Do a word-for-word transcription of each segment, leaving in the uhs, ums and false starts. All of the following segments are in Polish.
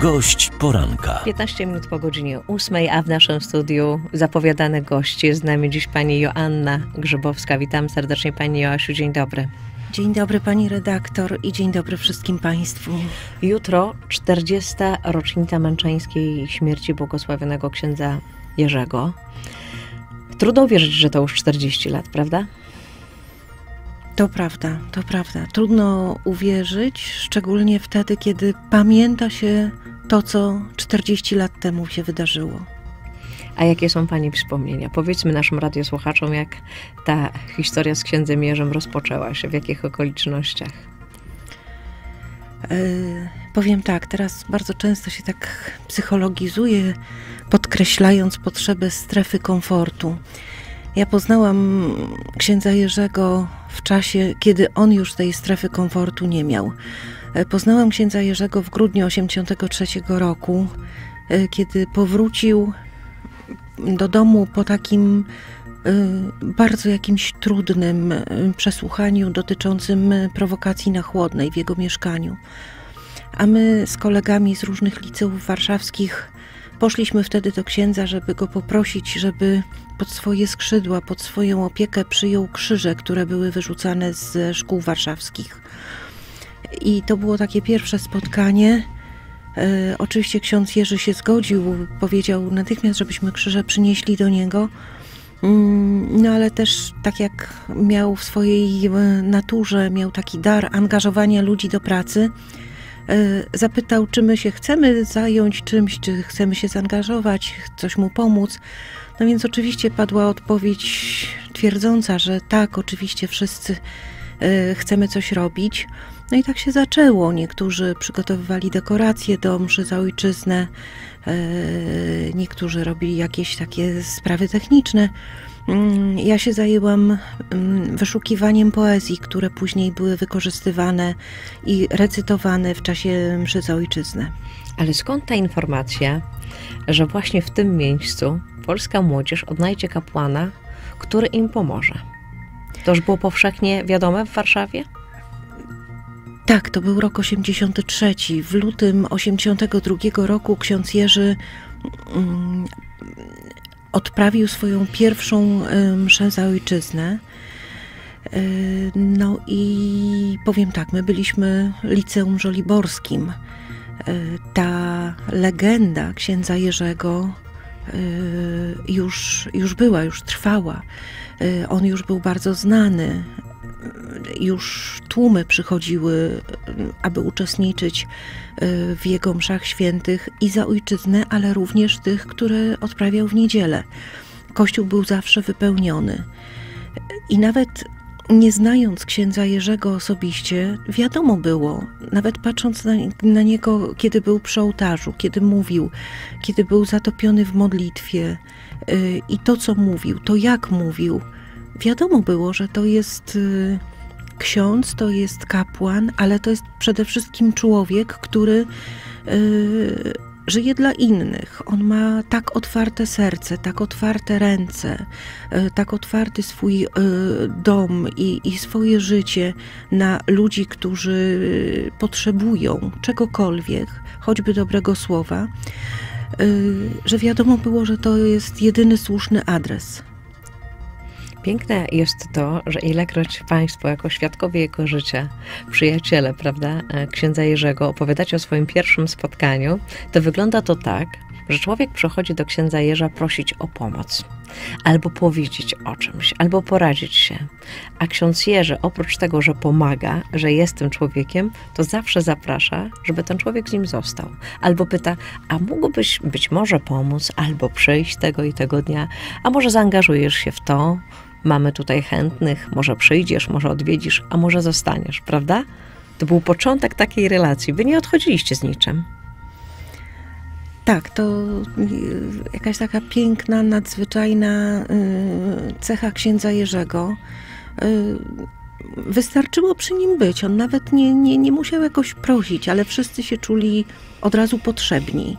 Gość poranka. piętnaście minut po godzinie ósmej, a w naszym studiu zapowiadany gość. Jest z nami dziś pani Joanna Grzybowska. Witam serdecznie pani Joasiu. Dzień dobry. Dzień dobry pani redaktor i dzień dobry wszystkim państwu. Jutro czterdziesta rocznica męczeńskiej śmierci błogosławionego księdza Jerzego. Trudno uwierzyć, że to już czterdzieści lat, prawda? To prawda, to prawda. Trudno uwierzyć, szczególnie wtedy, kiedy pamięta się to, co czterdzieści lat temu się wydarzyło. A jakie są pani wspomnienia? Powiedzmy naszym radiosłuchaczom, jak ta historia z księdzem Jerzym rozpoczęła się, w jakich okolicznościach? Yy, powiem tak, teraz bardzo często się tak psychologizuje, podkreślając potrzebę strefy komfortu. Ja poznałam księdza Jerzego w czasie, kiedy on już tej strefy komfortu nie miał. Poznałam księdza Jerzego w grudniu osiemdziesiątego trzeciego roku, kiedy powrócił do domu po takim bardzo jakimś trudnym przesłuchaniu dotyczącym prowokacji na Chłodnej w jego mieszkaniu. A my z kolegami z różnych liceów warszawskich poszliśmy wtedy do księdza, żeby go poprosić, żeby pod swoje skrzydła, pod swoją opiekę przyjął krzyże, które były wyrzucane ze szkół warszawskich. I to było takie pierwsze spotkanie. E, oczywiście ksiądz Jerzy się zgodził, powiedział natychmiast, żebyśmy krzyże przynieśli do niego. Mm, no ale też tak jak miał w swojej naturze, miał taki dar angażowania ludzi do pracy, zapytał, czy my się chcemy zająć czymś, czy chcemy się zaangażować, coś mu pomóc. No więc oczywiście padła odpowiedź twierdząca, że tak, oczywiście wszyscy chcemy coś robić. No i tak się zaczęło. Niektórzy przygotowywali dekoracje do mszy za ojczyznę, niektórzy robili jakieś takie sprawy techniczne. Ja się zajęłam wyszukiwaniem poezji, które później były wykorzystywane i recytowane w czasie mszy za ojczyznę. Ale skąd ta informacja, że właśnie w tym miejscu polska młodzież odnajdzie kapłana, który im pomoże? To już było powszechnie wiadome w Warszawie? Tak, to był rok osiemdziesiąty trzeci. W lutym osiemdziesiątego drugiego roku ksiądz Jerzy um, odprawił swoją pierwszą mszę za ojczyznę. No i powiem tak, my byliśmy liceum żoliborskim. Ta legenda księdza Jerzego już, już była, już trwała. On już był bardzo znany. Już tłumy przychodziły, aby uczestniczyć w jego mszach świętych i za ojczyznę, ale również tych, które odprawiał w niedzielę. Kościół był zawsze wypełniony. I nawet nie znając księdza Jerzego osobiście, wiadomo było, nawet patrząc na, na niego, kiedy był przy ołtarzu, kiedy mówił, kiedy był zatopiony w modlitwie yy, i to, co mówił, to jak mówił, wiadomo było, że to jest yy, ksiądz, to jest kapłan, ale to jest przede wszystkim człowiek, który yy, żyje dla innych. On ma tak otwarte serce, tak otwarte ręce, yy, tak otwarty swój yy, dom i, i swoje życie na ludzi, którzy potrzebują czegokolwiek, choćby dobrego słowa, yy, że wiadomo było, że to jest jedyny słuszny adres. Piękne jest to, że ilekroć państwo jako świadkowie jego życia, przyjaciele, prawda, księdza Jerzego, opowiadacie o swoim pierwszym spotkaniu, to wygląda to tak, że człowiek przychodzi do księdza Jerza prosić o pomoc, albo powiedzieć o czymś, albo poradzić się. A ksiądz Jerzy, oprócz tego, że pomaga, że jest tym człowiekiem, to zawsze zaprasza, żeby ten człowiek z nim został. Albo pyta, a mógłbyś być może pomóc, albo przyjść tego i tego dnia, a może zaangażujesz się w to, mamy tutaj chętnych, może przyjdziesz, może odwiedzisz, a może zostaniesz, prawda? To był początek takiej relacji. Wy nie odchodziliście z niczym. Tak, to jakaś taka piękna, nadzwyczajna cecha księdza Jerzego. wystarczyło przy nim być. On nawet nie, nie, nie musiał jakoś prosić, ale wszyscy się czuli od razu potrzebni.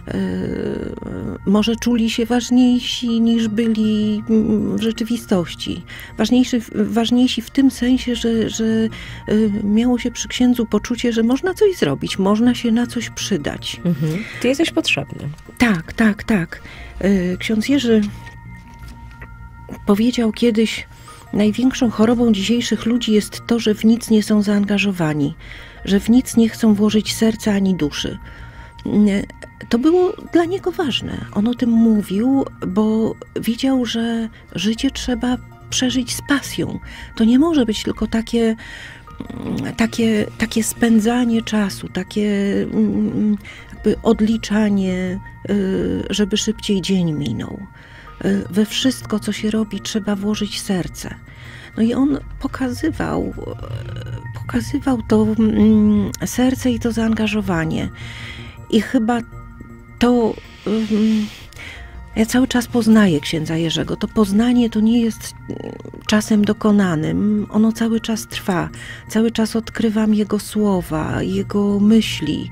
Może czuli się ważniejsi niż byli w rzeczywistości. Ważniejsi, ważniejsi w tym sensie, że, że miało się przy księdzu poczucie, że można coś zrobić, można się na coś przydać. Mhm. Ty jesteś potrzebny. Tak, tak, tak. Ksiądz Jerzy powiedział kiedyś: największą chorobą dzisiejszych ludzi jest to, że w nic nie są zaangażowani, że w nic nie chcą włożyć serca ani duszy. To było dla niego ważne. On o tym mówił, bo wiedział, że życie trzeba przeżyć z pasją. To nie może być tylko takie, takie, takie spędzanie czasu, takie jakby odliczanie, żeby szybciej dzień minął. We wszystko, co się robi, trzeba włożyć serce. No i on pokazywał, pokazywał to serce i to zaangażowanie. I chyba to, ja cały czas poznaję księdza Jerzego. To poznanie to nie jest czasem dokonanym. Ono cały czas trwa. Cały czas odkrywam jego słowa, jego myśli.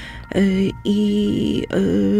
I,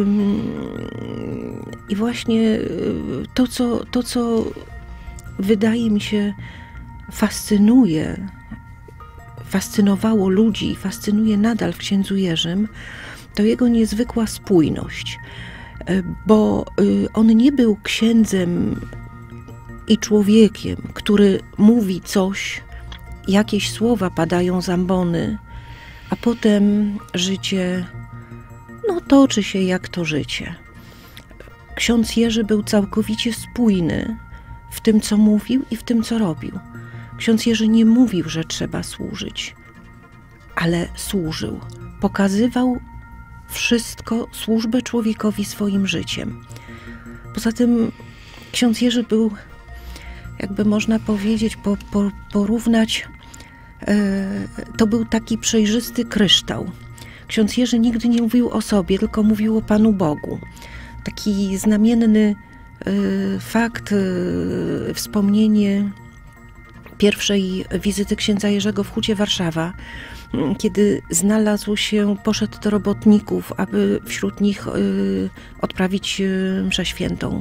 i właśnie to co, to, co wydaje mi się fascynuje, fascynowało ludzi, fascynuje nadal w księdzu Jerzym, to jego niezwykła spójność, bo on nie był księdzem i człowiekiem, który mówi coś, jakieś słowa padają z ambony, a potem życie no toczy się jak to życie. Ksiądz Jerzy był całkowicie spójny w tym, co mówił i w tym, co robił. Ksiądz Jerzy nie mówił, że trzeba służyć, ale służył. Pokazywał wszystko, służbę człowiekowi swoim życiem. Poza tym ksiądz Jerzy był, jakby można powiedzieć, po, po, porównać, e, to był taki przejrzysty kryształ. Ksiądz Jerzy nigdy nie mówił o sobie, tylko mówił o Panu Bogu. Taki znamienny e, fakt, e, wspomnienie pierwszej wizyty księdza Jerzego w Hucie Warszawa, kiedy znalazł się, poszedł do robotników, aby wśród nich y, odprawić y, mszę świętą.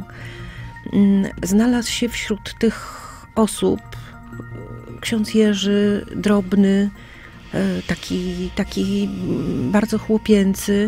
Y, znalazł się wśród tych osób ksiądz Jerzy, drobny, y, taki, taki bardzo chłopięcy,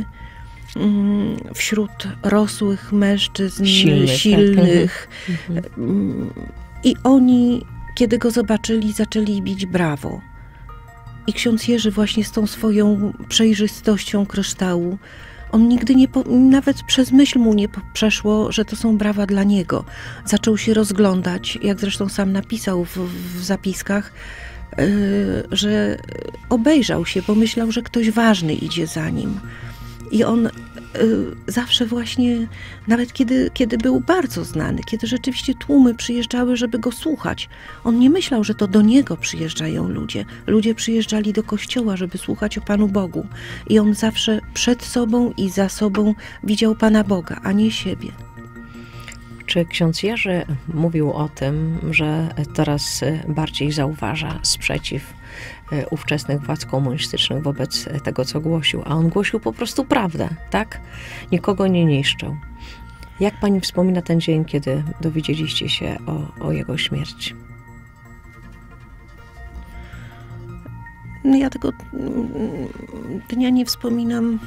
y, wśród rosłych mężczyzn, Silny, silnych. Tak. Mhm. Y, I oni, kiedy go zobaczyli, zaczęli bić brawo. I ksiądz Jerzy właśnie z tą swoją przejrzystością kryształu, on nigdy nie, po, nawet przez myśl mu nie przeszło, że to są brawa dla niego. Zaczął się rozglądać, jak zresztą sam napisał w, w zapiskach, yy, że obejrzał się, bo myślał, że ktoś ważny idzie za nim. I on y, zawsze właśnie, nawet kiedy, kiedy był bardzo znany, kiedy rzeczywiście tłumy przyjeżdżały, żeby go słuchać, on nie myślał, że to do niego przyjeżdżają ludzie. Ludzie przyjeżdżali do kościoła, żeby słuchać o Panu Bogu. I on zawsze przed sobą i za sobą widział Pana Boga, a nie siebie. Czy ksiądz Jerzy mówił o tym, że teraz bardziej zauważa sprzeciw ówczesnych władz komunistycznych wobec tego, co głosił? A on głosił po prostu prawdę, tak? Nikogo nie niszczył. Jak pani wspomina ten dzień, kiedy dowiedzieliście się o, o jego śmierci? Ja tego dnia nie wspominam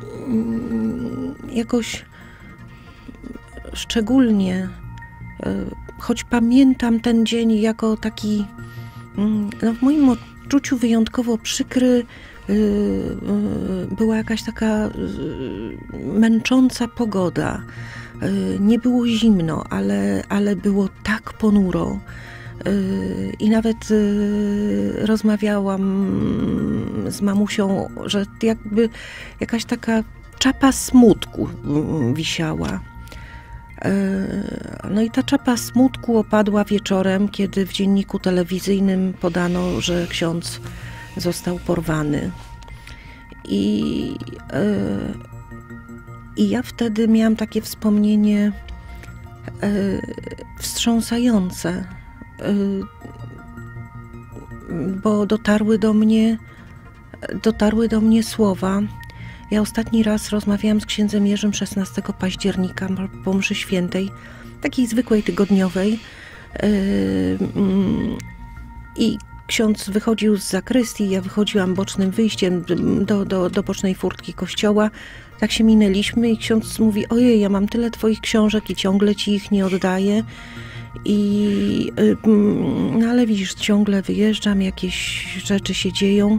jakoś szczególnie, choć pamiętam ten dzień jako taki, no w moim odczuciu wyjątkowo przykry. Była jakaś taka męcząca pogoda. Nie było zimno, ale, ale było tak ponuro. I nawet rozmawiałam z mamusią, że jakby jakaś taka czapa smutku wisiała. No i ta czapa smutku opadła wieczorem, kiedy w dzienniku telewizyjnym podano, że ksiądz został porwany. I, i ja wtedy miałam takie wspomnienie wstrząsające. bo dotarły do mnie, dotarły do mnie słowa. Ja ostatni raz rozmawiałam z księdzem Jerzym szesnastego października po mszy świętej, takiej zwykłej, tygodniowej. I ksiądz wychodził z zakrystii, ja wychodziłam bocznym wyjściem do, do, do bocznej furtki kościoła. Tak się minęliśmy i ksiądz mówi: ojej, ja mam tyle twoich książek i ciągle ci ich nie oddaję. I, no ale widzisz, ciągle wyjeżdżam, jakieś rzeczy się dzieją.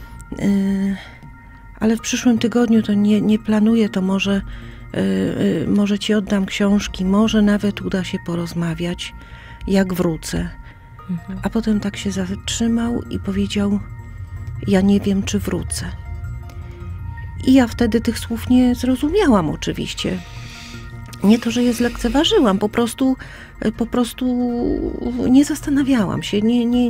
Ale w przyszłym tygodniu to nie, nie planuję, to może, może ci oddam książki, może nawet uda się porozmawiać, jak wrócę. Mhm. A potem tak się zatrzymał i powiedział: ja nie wiem, czy wrócę. I ja wtedy tych słów nie zrozumiałam oczywiście. Nie to, że je zlekceważyłam, po prostu, po prostu nie zastanawiałam się, nie, nie,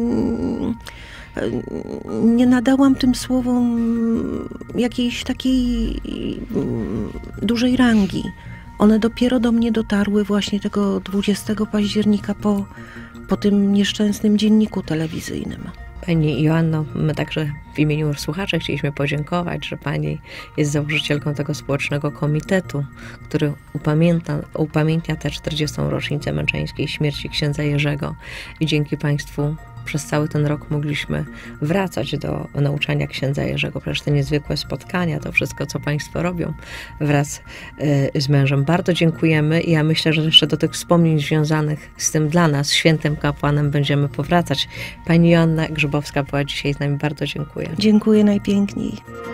nie nadałam tym słowom jakiejś takiej dużej rangi. One dopiero do mnie dotarły właśnie tego dwudziestego października po, po tym nieszczęsnym dzienniku telewizyjnym. Pani Joanno, my także w imieniu słuchaczy chcieliśmy podziękować, że Pani jest założycielką tego społecznego komitetu, który upamiętnia, upamiętnia tę czterdziestą rocznicę męczeńskiej śmierci księdza Jerzego. I dzięki Państwu przez cały ten rok mogliśmy wracać do nauczania księdza Jerzego. Przecież te niezwykłe spotkania, to wszystko, co Państwo robią wraz y, z mężem. Bardzo dziękujemy i ja myślę, że jeszcze do tych wspomnień związanych z tym dla nas, świętym kapłanem, będziemy powracać. Pani Joanna Grzybowska była dzisiaj z nami. Bardzo dziękuję. Dziękuję najpiękniej.